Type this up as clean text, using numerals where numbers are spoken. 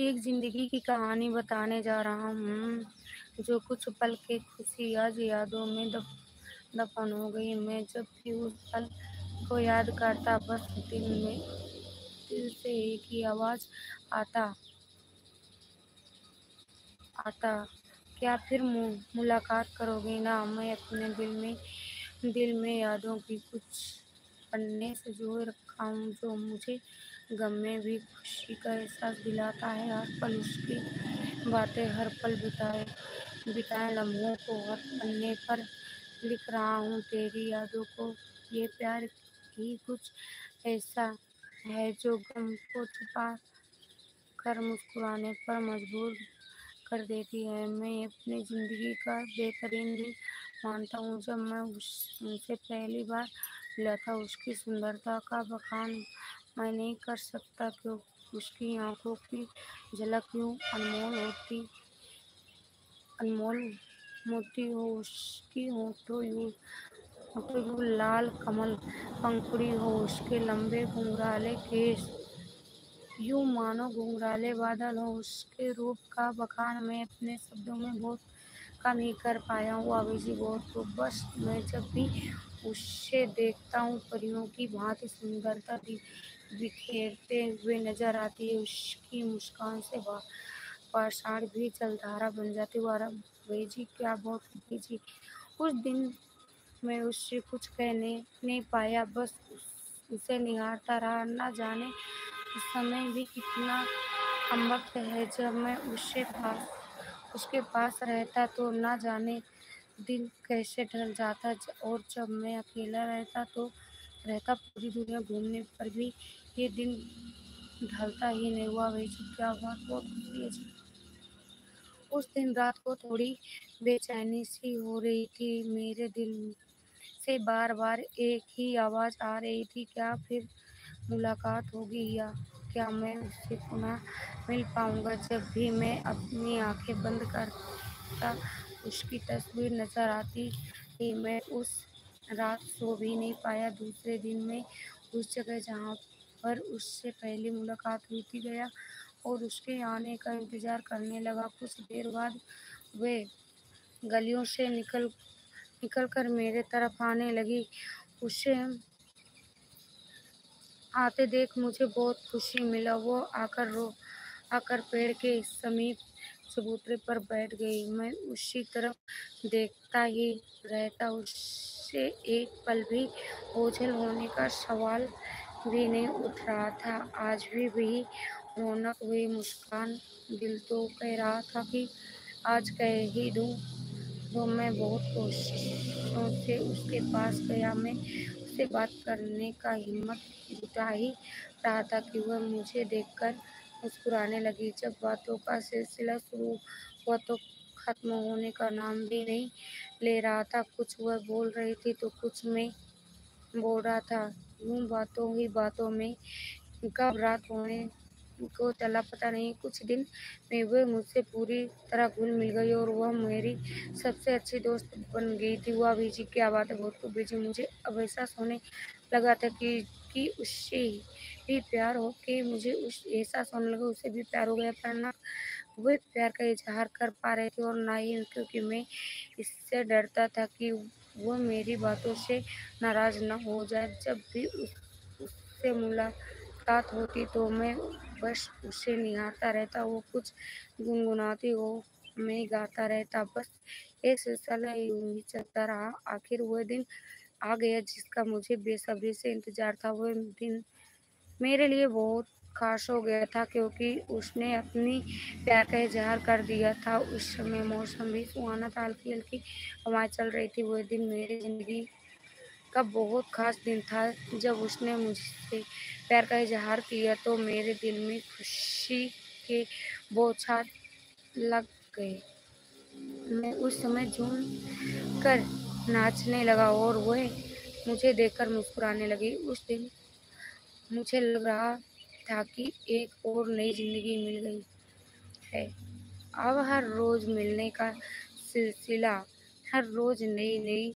एक ज़िंदगी की कहानी बताने जा रहा हूँ, जो कुछ पल के खुशी आज यादों में दफ़न हो गई। मैं जब भी उस पल को याद करता, बस दिल से एक ही आवाज़ आता आता, क्या फिर मुलाकात करोगे ना? मैं अपने दिल में यादों की कुछ पन्ने संजोए रखा हूँ, जो मुझे गम में भी खुशी का एहसास दिलाता है। हर पल उसकी बातें, हर पल बिताए लम्हों को हर पन्ने पर लिख रहा हूँ तेरी यादों को। ये प्यार ही कुछ ऐसा है जो गम को छुपा कर मुस्कुराने पर मजबूर कर देती है। मैं अपनी ज़िंदगी का बेहतरीन दिन मानता हूँ जब मैं उनसे पहली बार मिला था। उसकी सुंदरता का बखान मैं नहीं कर सकता, क्योंकि उसकी आँखों की झलक यूँ अनमोल मोती हो, उसकी होठों यूँ लाल कमल पंखुड़ी हो, उसके लंबे घुंघराले केस यूँ मानो घुंघराले बादल हो। उसके रूप का बखान मैं अपने शब्दों में बहुत कम ही कर पाया हूँ अभी बहुत को। बस मैं जब भी उसे देखता हूँ, परियों की भांति सुंदरता बिखेरते हुए नजर आती है। उसकी मुस्कान से पाषाण भी जलधारा बन जाती है। और अब जी क्या बहुत जी उस दिन मैं उससे कुछ कहने नहीं पाया, बस उसे निहारता रहा। ना जाने उस समय भी कितना कम वक्त है जब मैं उसके पास रहता, तो ना जाने दिन कैसे ढल जाता। और जब मैं अकेला रहता पूरी दुनिया घूमने पर भी ये दिन ढलता ही नहीं हुआ। वैसे क्या बात बहुत होती है जी। उस दिन रात को थोड़ी बेचैनी सी हो रही थी मेरे दिल से। बार बार एक ही आवाज़ आ रही थी, क्या फिर मुलाकात होगी, या क्या मैं उससे पुनः मिल पाऊंगा? जब भी मैं अपनी आंखें बंद करता, उसकी तस्वीर नजर आती थी। मैं उस रात सो भी नहीं पाया। दूसरे दिन मैं उस जगह जहाँ पर उससे पहली मुलाकात हुई थी गया और उसके आने का इंतज़ार करने लगा। कुछ देर बाद वे गलियों से निकल कर मेरे तरफ आने लगी। उसे आते देख मुझे बहुत खुशी मिला। वो आकर पेड़ के समीप चबूतरे पर बैठ गई। मैं उसी तरफ देखता ही रहता। उससे एक पल भी ओझल होने का सवाल भी नहीं उठ रहा था। आज भी वही रौनक, हुई मुस्कान। दिल तो कह रहा था कि आज कह ही दूँ, तो मैं बहुत कोशिशों से उसके पास गया। मैं उससे बात करने का हिम्मत जुटा ही रहा था कि वह मुझे देखकर मुस्कुराने लगी। जब बातों का सिलसिला शुरू हुआ तो खत्म होने का नाम भी नहीं ले रहा था। कुछ वह बोल रही थी तो कुछ मैं बोल रहा था। यूं बातों ही बातों में कब रात होने को चला पता नहीं। कुछ दिन में वह मुझसे पूरी तरह घुल मिल गई और वह मेरी सबसे अच्छी दोस्त बन गई थी। वाह बीजी क्या बात है, बहुत खूब बीजी। मुझे अब एहसास होने लगा था कि उससे भी प्यार हो कि मुझे उस एहसास होने लगा उससे भी प्यार हो गया। पर ना वह प्यार का इजहार कर पा रहे थे और ना ही, क्योंकि मैं इससे डरता था कि वह मेरी बातों से नाराज न हो जाए। जब भी उससे मुलाकात होती तो मैं बस उसे निहारता रहता। वो कुछ गुनगुनाती हो, मैं गाता रहता। बस एक सिलसिला यूं ही चलता रहा। आखिर वह दिन आ गया जिसका मुझे बेसब्री से इंतजार था। वह दिन मेरे लिए बहुत खास हो गया था, क्योंकि उसने अपनी प्यार का इजहार कर दिया था। उस समय मौसम भी सुहाना था, हल्की हल्की हवाएं चल रही थी। वह दिन मेरी जिंदगी का बहुत ख़ास दिन था। जब उसने मुझसे प्यार का इज़हार किया तो मेरे दिल में खुशी के बौछार लग गए। मैं उस समय झूम कर नाचने लगा और वह मुझे देखकर मुस्कुराने लगी। उस दिन मुझे लग रहा था कि एक और नई ज़िंदगी मिल गई है। अब हर रोज़ मिलने का सिलसिला, हर रोज़ नई नई